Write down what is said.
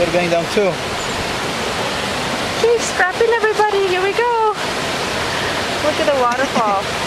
They're going down too. Okay, strap in everybody. Here we go. Look at the waterfall.